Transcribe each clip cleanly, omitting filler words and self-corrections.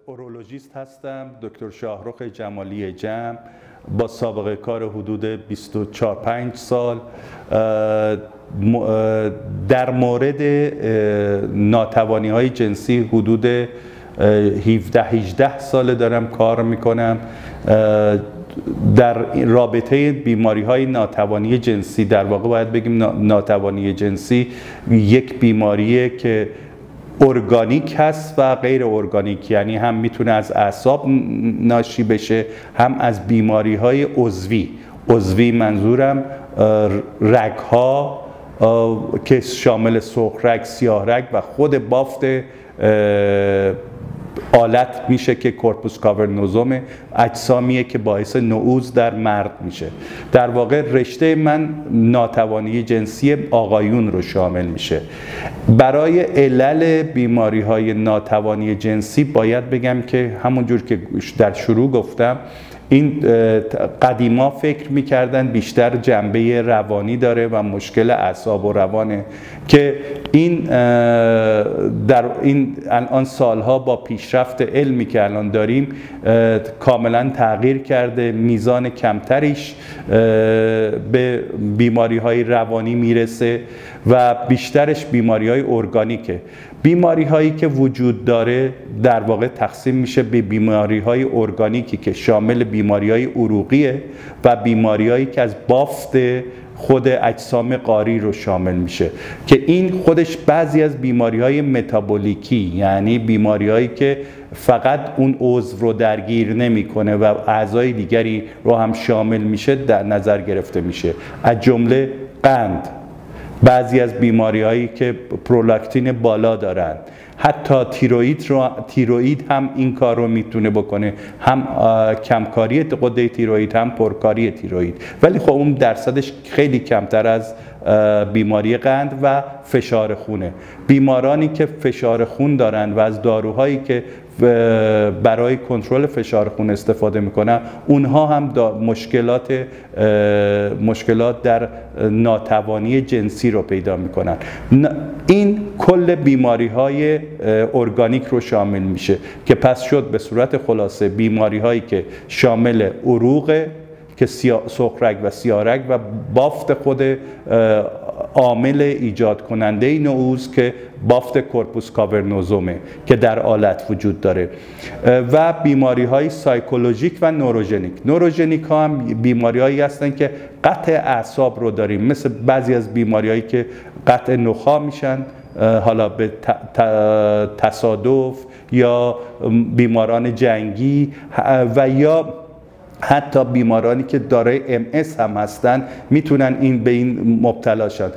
اورولوژیست هستم، دکتر شاهرخ جمالی جمع، با سابقه کار حدود 24-5 سال. در مورد ناتوانی‌های جنسی حدود 17-18 ساله دارم کار میکنم. در رابطه بیماری‌های ناتوانی جنسی، در واقع باید بگیم ناتوانی جنسی یک بیماریه که ارگانیک هست و غیر ارگانیک، یعنی هم میتونه از اعصاب ناشی بشه، هم از بیماری‌های عضوی منظورم رگ‌ها که شامل سرخ رگ، سیاه رگ و خود بافت آلت میشه که کورپوس کاورنوزوم، اجسامیه که باعث نعوذ در مرد میشه. در واقع رشته من ناتوانی جنسی آقایون رو شامل میشه. برای علل بیماری های ناتوانی جنسی باید بگم که همونجور که در شروع گفتم، این قدیما فکر میکردن بیشتر جنبه روانی داره و مشکل اعصاب و روانه، که این در این الان سالها با پیشرفت علمی که الان داریم کاملا تغییر کرده. میزان کمتریش به بیماری های روانی میرسه و بیشترش بیماری های ارگانیکه. بیماری هایی که وجود داره در واقع تقسیم میشه به بیماری های ارگانیکی که شامل بیماری های عروقیه و بیماری هایی که از بافت خود اجسام قاری رو شامل میشه، که این خودش بعضی از بیماری های متابولیکی، یعنی بیماری هایی که فقط اون عضو رو درگیر نمیکنه و اعضای دیگری رو هم شامل میشه، در نظر گرفته میشه، از جمله قند، بعضی از بیماری هایی که پرولاکتین بالا دارن، حتی تیروئید هم این کار رو میتونه بکنه، هم کمکاری غده تیروئید هم پرکاری تیروئید، ولی خب اون درصدش خیلی کمتر از بیماری قند و فشار خونه. بیمارانی که فشار خون دارن و از داروهایی که برای کنترل فشار خون استفاده میکنن، اونها هم مشکلات در ناتوانی جنسی رو پیدا میکنن. این کل بیماری های ارگانیک رو شامل میشه، که پس شد به صورت خلاصه بیماری هایی که شامل عروق که سرخ رگ و سیاه رگ و بافت خود عامل ایجاد کننده نعوذ که بافت کورپوس کاورنوزومه که در آلت وجود داره، و بیماری های سایکولوژیک و نوروژنیک ها هم بیماری هایی هستن که قطع اعصاب رو داریم، مثل بعضی از بیماری هایی که قطع نخاع میشن، حالا به تصادف، یا بیماران جنگی، و یا حتی بیمارانی که دارای MS هم هستن میتونن به این مبتلا شن،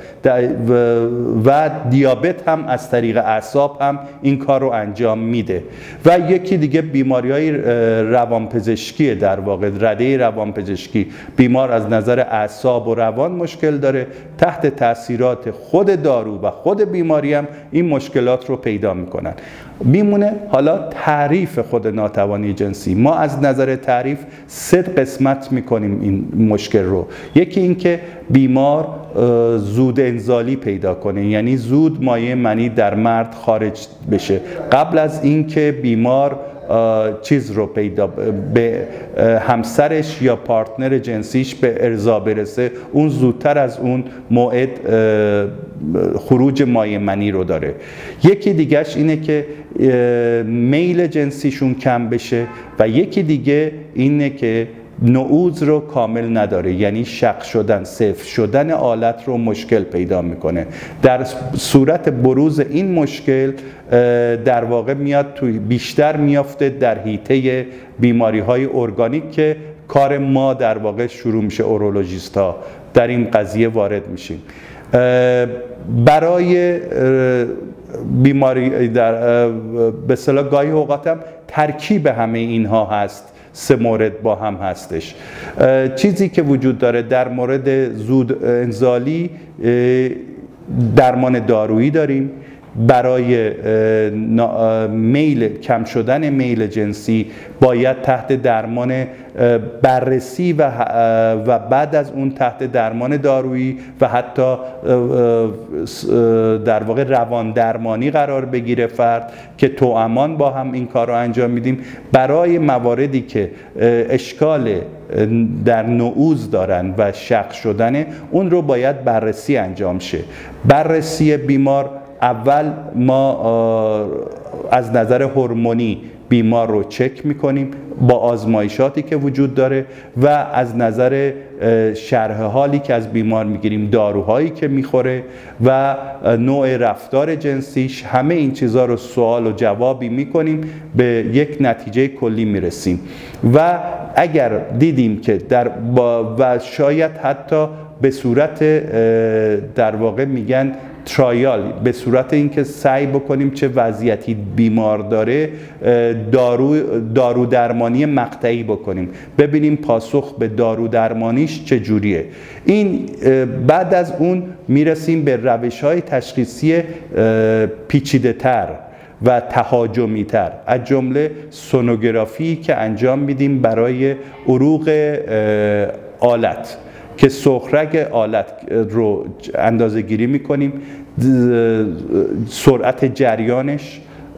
و دیابت هم از طریق اعصاب هم این کار رو انجام میده. و یکی دیگه بیماری‌های روانپزشکی، در واقع رده روانپزشکی، بیمار از نظر اعصاب و روان مشکل داره، تحت تاثیرات خود دارو و خود بیماری هم این مشکلات رو پیدا میکنن. میمونه حالا تعریف خود ناتوانی جنسی. ما از نظر تعریف 3 قسمت میکنیم این مشکل رو. یکی این که بیمار زود انزالی پیدا کنه، یعنی زود مایع منی در مرد خارج بشه، قبل از اینکه بیمار چیز رو به همسرش یا پارتنر جنسیش به ارضا برسه، اون زودتر از اون موعد خروج مایع منی رو داره. یکی دیگهش اینه که میل جنسیشون کم بشه، و یکی دیگه اینه که نعوذ رو کامل نداره، یعنی شق شدن، صفر شدن آلت رو مشکل پیدا میکنه. در صورت بروز این مشکل در واقع بیشتر میافته در حیطه بیماری های ارگانیک، که کار ما در واقع شروع میشه، اورولوژیست ها در این قضیه وارد میشیم. برای بیماری به اصطلاح گاهی اوقات هم ترکیب همه اینها هست، 3 مورد با هم هستش. چیزی که وجود داره در مورد زود انزالی، درمان دارویی داریم، برای کم شدن میل جنسی باید تحت درمان بررسی و بعد از اون تحت درمان دارویی و حتی در واقع روان درمانی قرار بگیره فرد که توامان با هم این کار رو انجام میدیم. برای مواردی که اشکال در نعوذ دارن و شق شدن، اون رو باید بررسی انجام شه. بررسی بیمار، اول ما از نظر هورمونی بیمار رو چک میکنیم با آزمایشاتی که وجود داره و از نظر شرح حالی که از بیمار میگیریم، داروهایی که میخوره و نوع رفتار جنسیش، همه این چیزها رو سوال و جوابی میکنیم، به یک نتیجه کلی میرسیم. و اگر دیدیم که و شاید حتی به صورت در واقع میگن ترایال، به صورت اینکه سعی بکنیم چه وضعیتی بیمار داره، دارو درمانی مقطعی بکنیم، ببینیم پاسخ به دارو درمانیش چجوریه. این بعد از اون میرسیم به روش‌های تشخیصی پیچیده تر و تهاجمی تر، از جمله سونوگرافی که انجام میدیم برای عروق آلت که سغرگ آلت رو اندازه گیری میکنیم، سرعت جریانش،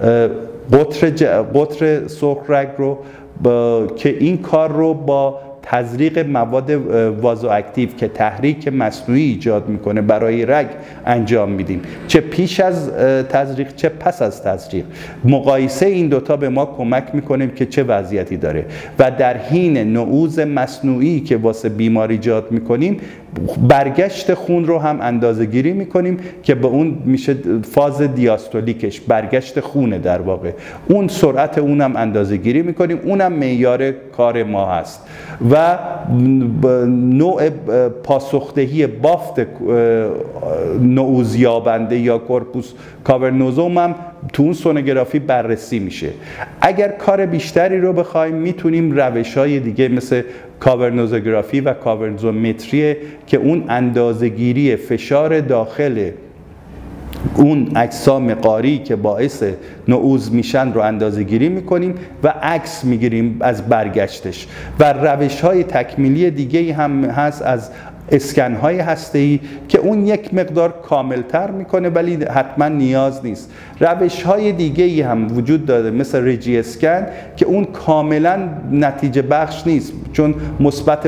قطر سغرگ رو که این کار رو با تزریق مواد وازواکتیو که تحریک مصنوعی ایجاد میکنه برای رگ انجام میدیم، چه پیش از تزریق چه پس از تزریق. مقایسه این دوتا به ما کمک میکنه که چه وضعیتی داره و در حین نعوذ مصنوعی که واسه بیمار ایجاد میکنیم، برگشت خون رو هم اندازه گیری میکنیم که به اون میشه فاز دیاستولیکش، برگشت خونه در واقع، اون سرعت اونم اندازه گیری میکنیم، اونم معیار کار ما هست. و نوع پاسخدهی بافت نعوذ یابنده یا کورپوس کاورنوزوم هم تو اون سونوگرافی بررسی میشه. اگر کار بیشتری رو بخوایم، میتونیم روش‌های دیگه مثل کاورنوزوگرافی و کاورنوزومتری که اون اندازه‌گیری فشار داخل اون اجسام قاری که باعث نعوذ میشن رو اندازه گیری میکنیم و عکس میگیریم از برگشتش. و روش‌های تکمیلی دیگه هم هست از اسکن‌های هسته‌ای که اون یک مقدار کاملتر میکنه ولی حتما نیاز نیست. روش‌های دیگه‌ای هم وجود داره مثل رجی اسکن که اون کاملا نتیجه بخش نیست، چون مثبت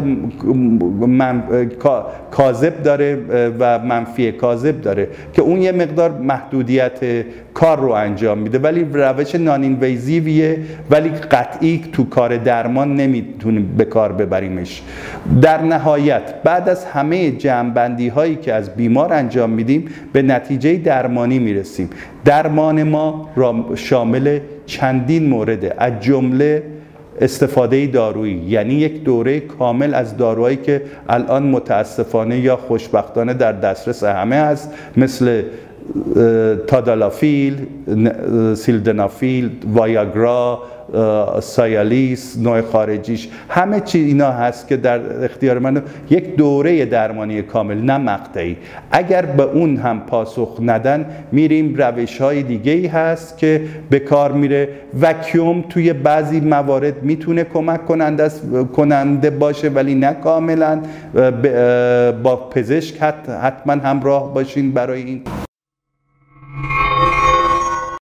کاذب داره و منفی کاذب داره که اون یه مقدار محدودیت کار رو انجام میده، ولی روش نان اینویزیویه ولی قطعی تو کار درمان نمیتونیم به کار ببریمش. در نهایت بعد از همه جمع‌بندی هایی که از بیمار انجام میدیم به نتیجه درمانی میرسیم. درمان ما شامل چندین مورده، از جمله استفاده دارویی، یعنی یک دوره کامل از داروهایی که الان متاسفانه یا خوشبختانه در دسترس همه هست، مثل تادالافیل، سیلدنافیل، وایاگرا، سایالیس، نوع خارجیش، همه چی اینا هست که در اختیار من. یک دوره درمانی کامل، نه مقطعی. اگر به اون هم پاسخ ندن، میریم روش‌های دیگه‌ای هست که به کار میره. وکیوم توی بعضی موارد میتونه کمک کننده باشه ولی نه کاملا. با پزشک حتما همراه باشین برای این.